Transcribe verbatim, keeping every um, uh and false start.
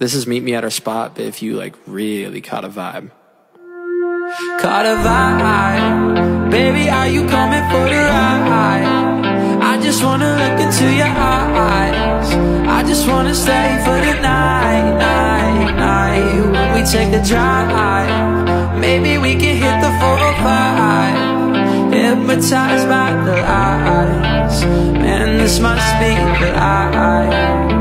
This is meet me at our spot, but if you like really caught a vibe. Caught a vibe, baby, are you coming for the ride? I just wanna look into your eyes. I just wanna stay for the night, night, night. When we take a drive, maybe we can hit the four oh five. Hypnotized by the lights, man, this must be the light.